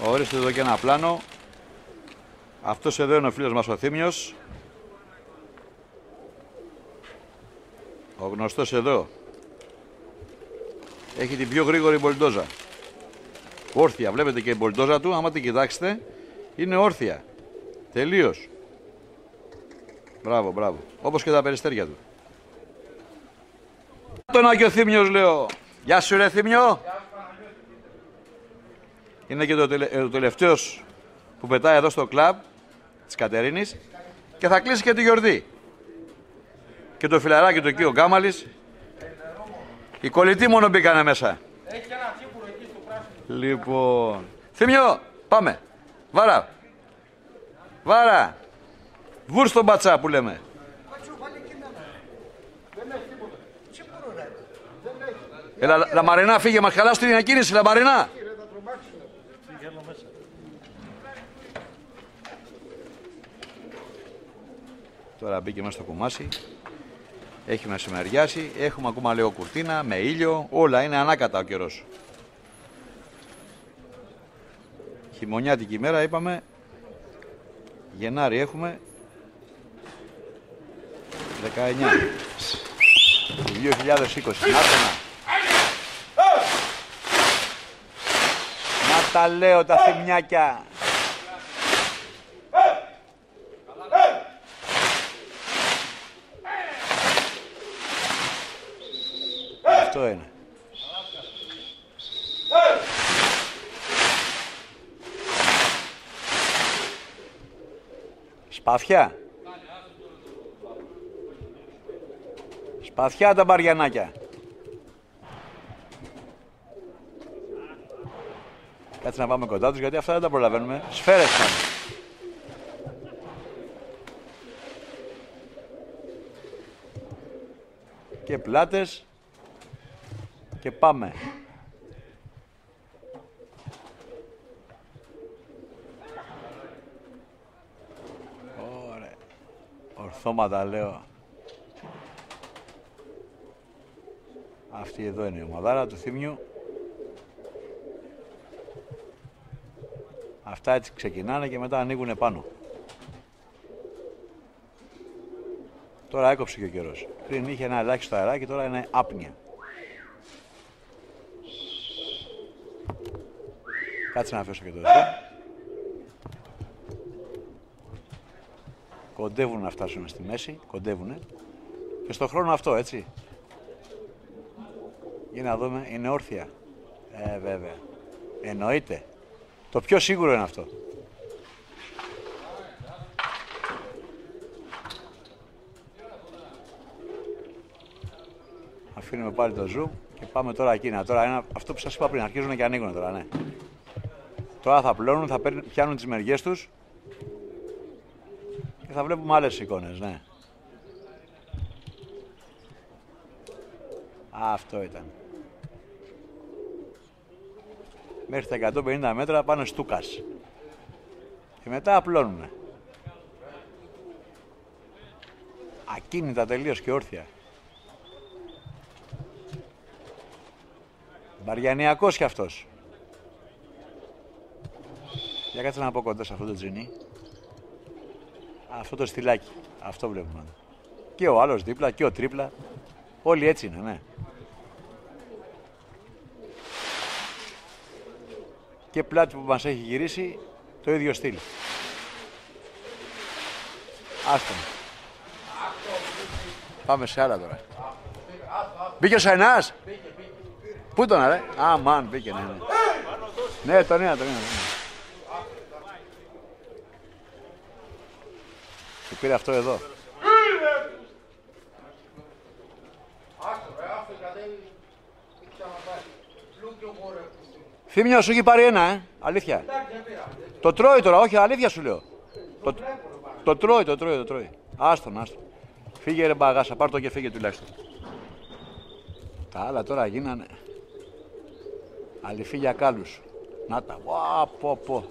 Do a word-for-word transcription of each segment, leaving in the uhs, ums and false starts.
Ορίστε εδώ και ένα πλάνο. Αυτός εδώ είναι ο φίλος μας ο Θήμιος. Ο γνωστός εδώ. Έχει την πιο γρήγορη μπολντόζα. Όρθια, βλέπετε και η μπολντόζα του, άμα την κοιτάξετε, είναι όρθια. Τελείως. Μπράβο, μπράβο. Όπως και τα περιστέρια του. Τον Άκη ο Θήμιος, λέω. Γεια σου ρε Θήμιο. Είναι και το, τελε... το τελευταίος που πετάει εδώ στο κλαμπ της Κατερίνης και θα κλείσει και τη γιορτή. Και το φιλαράκι του εκεί ο Γκάμαλης. Οι κολλητοί μόνο μπήκανε μέσα. Έχει ένα τσίπουρο εκεί στο πράσινο. Λοιπόν. Θήμιο, πάμε. Βάρα. Βάρα. Βούρ στον πατσά που λέμε. Έλα, Λαμαρινά, φύγε, μας χαλάς την ακίνηση, Λαμαρινά. Τώρα μπήκε μέσα στο κομμάσι. Έχει μεσημεριάσει, έχουμε ακόμα λίγο κουρτίνα, με ήλιο, όλα είναι ανάκατα ο καιρός. Χειμωνιάτικη ημέρα είπαμε, Γενάρη έχουμε, δεκαεννιά του δύο χιλιάδες είκοσι. Να, να τα λέω τα θυμιάκια. Αυτό είναι. Σπαθιά. Σπαθιά τα μπαριανάκια. Κάτσε να πάμε κοντά τους γιατί αυτά δεν τα προλαβαίνουμε. Σφαίρες πάνε. Και πλάτες. Και πάμε. Ωραία. Ορθώματα λέω. Αυτή εδώ είναι η ομαδάρα του Θήμιου. Αυτά έτσι ξεκινάνε και μετά ανοίγουν πάνω. Τώρα έκοψε και ο καιρός. Πριν είχε ένα ελάχιστο αεράκι, τώρα είναι άπνοια. Κάτσε να αφήσω και το εδώ. Κοντεύουν να φτάσουν στη μέση, κοντεύουνε. Και στο χρόνο αυτό, έτσι. Για να δούμε, είναι όρθια. Ε, βέβαια. Εννοείται. Το πιο σίγουρο είναι αυτό. Αφήνουμε πάλι το zoom και πάμε τώρα εκείνα. Τώρα είναι αυτό που σας είπα πριν, αρχίζουν και ανοίγουν τώρα, ναι. Τώρα θα πλώνουν, θα πιάνουν τις μεριές τους και θα βλέπουμε άλλες εικόνες, ναι. Αυτό ήταν. Μέχρι τα εκατόν πενήντα μέτρα πάνε στούκας. Και μετά απλώνουνε. Ακίνητα τελείως και όρθια. Μπαριανιακός κι αυτός. Για κάτσε να πω κοντά σε αυτό το τζινί. Αυτό το στυλάκι. Αυτό βλέπουμε. Και ο άλλος δίπλα και ο τρίπλα. Όλοι έτσι είναι, ναι. Και πλάτη που μας έχει γυρίσει το ίδιο στυλ. Άστον. Πάμε σε άλλα τώρα. Μπήκε ο Σαϊνάς. Πού τον αρέ. Α, μαν, μπήκε, ναι, ναι. Ναι, τον είδα, τον είδα. Και πήρε αυτό εδώ. Θήμιο, σου έχει πάρει ένα, ε. Αλήθεια. Το τρώει τώρα, όχι, αλήθεια σου λέω. Το, το τρώει, το τρώει, το τρώει. Άστον, άστον. Φύγε ρε μπαγάσα, πάρ' το και φύγε τουλάχιστον. Τα άλλα τώρα γίνανε αληφή για κάλους. Να τα, βα, πω, πω.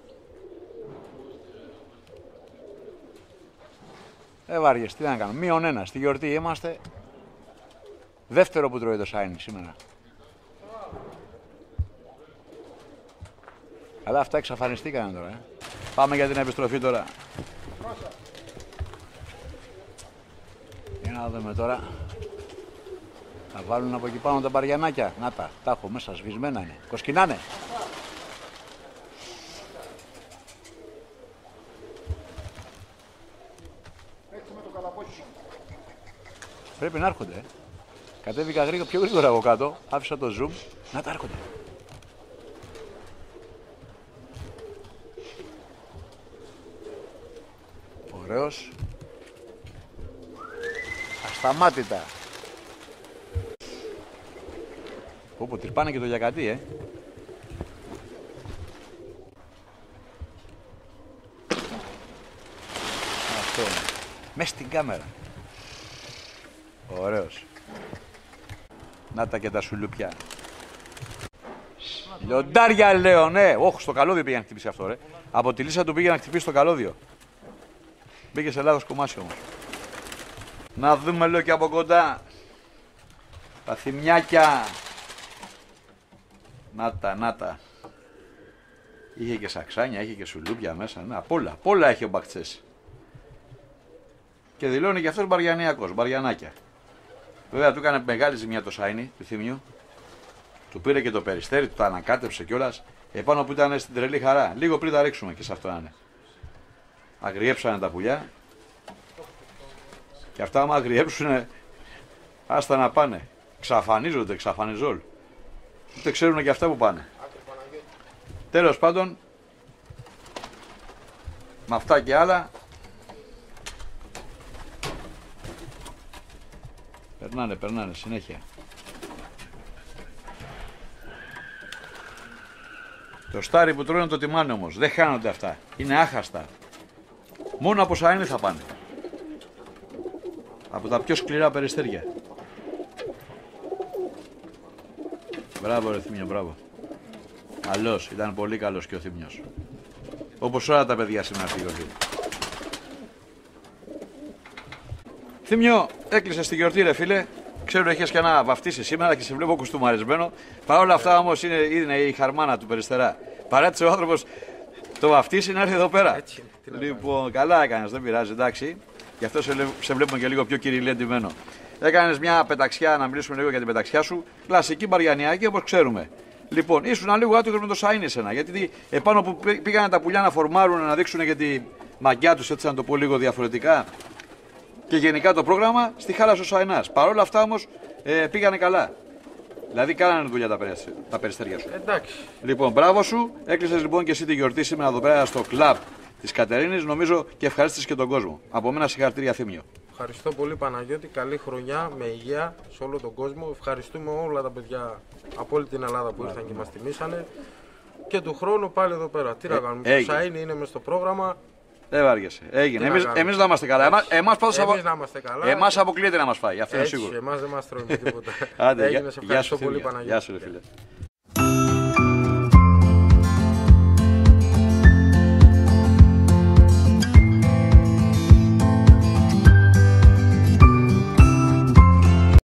Ε, βάριες, τι να κάνουμε. Μείον ένα, στη γιορτή είμαστε. Δεύτερο που τρώει το σάινι σήμερα. Αλλά αυτά εξαφανιστήκαν τώρα. Ε. Πάμε για την επιστροφή τώρα. Για να δούμε τώρα. Θα βάλουν από εκεί πάνω τα μπαριανάκια. Να τα, τα έχω μέσα, σβησμένα είναι. Κοσκινάνε. Πρέπει να έρχονται. Ε. Κατέβηκα γρήγορα, πιο γρήγορα από κάτω. Άφησα το zoom. Να τα έρχονται. Ωραίος. Ασταμάτητα. Όπου τρυπάνε και το γιακατί, ε. Αυτό είναι. Μες στην κάμερα. Ωραίος. Να τα και τα σουλουπιά. Λιοντάρια λέω, ναι. Όχι, στο καλώδιο πήγε να χτυπήσει αυτό, ρε. Από τη λύσα του πήγε να χτυπήσει το καλώδιο. Μπήκε σε λάθος κομμάσι όμως. Να δούμε, λέω, και από κοντά. Τα θυμιάκια. Να τα, να τα. Είχε και σαξάνια, είχε και σουλούπια μέσα. Να, πολλά, πολλά έχει ο Μπακτσές. Και δηλώνει και αυτός μπαριανιακός, μπαριανάκια. Βέβαια του έκανε μεγάλη ζημιά το σάινι του Θήμιου. Του πήρε και το περιστέρι, του τα ανακάτεψε κιόλας. Επάνω που ήταν στην τρελή χαρά. Λίγο πριν τα ρίξουμε και σε αυτό να είναι. Αγριέψανε τα πουλιά. Και αυτά άμα αγριέψουνε, άστα να πάνε. Ξαφανίζονται, ξαφανιζόλ. Ούτε ξέρουν και αυτά που πάνε. Τέλος πάντων, με αυτά και άλλα, περνάνε, περνάνε, συνέχεια. Το στάρι που τρώνε το τιμάνε όμως, δεν χάνονται αυτά. Είναι άχαστα. Μόνο από σαΐνι θα πάνε. Από τα πιο σκληρά περιστέρια. Μπράβο ρε Θήμιο, μπράβο. Καλός, ήταν πολύ καλός και ο Θήμιος. Όπως όλα τα παιδιά σήμερα στη γιορτή. Θήμιο, έκλεισε στη γιορτή ρε φίλε. Ξέρω έχεις και ένα βαφτίσει σήμερα και σε βλέπω κουστούμαρισμένο. Παρ' όλα αυτά όμως είναι, είναι η χαρμάνα του Περιστερά. Παράτησε ο άνθρωπος το βαφτίσει να έρθει εδώ πέρα. Έτσι, λοιπόν, καλά έκανες, δεν πειράζει, εντάξει. Γι' αυτό σε, σε βλέπουμε και λίγο πιο κυριλέντημένο. Έκανες μια πεταξιά, να μιλήσουμε λίγο για την πεταξιά σου. Κλασική μπαριανιακή όπως ξέρουμε. Λοιπόν, ήσουν λίγο άτομο με το σαΐνι εσένα. Γιατί επάνω που πήγανε τα πουλιά να φορμάρουν, να δείξουν και τη μαγιά τους, έτσι να το πω λίγο διαφορετικά. Και γενικά το πρόγραμμα στη χάλασε ο Σαϊνάς. Παρ' όλα αυτά όμως ε, πήγανε καλά. Δηλαδή κάνανε δουλειά τα, περισ... τα περιστέρια σου. Εντάξει. Λοιπόν, μπράβο σου. Έκλεισες λοιπόν και εσύ τη γιορτή σήμερα εδώ πέρα στο κλαμπ της Κατερίνης. Νομίζω και ευχαρίστησες και τον κόσμο. Από μένα συγχαρητήρια Θήμιο. Ευχαριστώ πολύ Παναγιώτη. Καλή χρονιά με υγεία σε όλο τον κόσμο. Ευχαριστούμε όλα τα παιδιά από όλη την Ελλάδα που ήρθαν και μας τιμήσανε. Και του χρόνου πάλι εδώ πέρα. Τι ε, να κάνουμε. Το Σαΐνι είναι μες στο πρόγραμμα. Δεν βάργεσαι. Έγινε. Εμείς, εμείς να είμαστε καλά. Εμάς, εμάς, εμείς απο... να είμαστε καλά. Εμάς αποκλείεται να μας φάει. Αυτό είναι σίγουρο. Εμάς δεν μας τρώει τίποτα. Άντε, Έγινε. Σε ευχαριστώ σου, πολύ Παναγιώτη. Γεια σου, φίλε.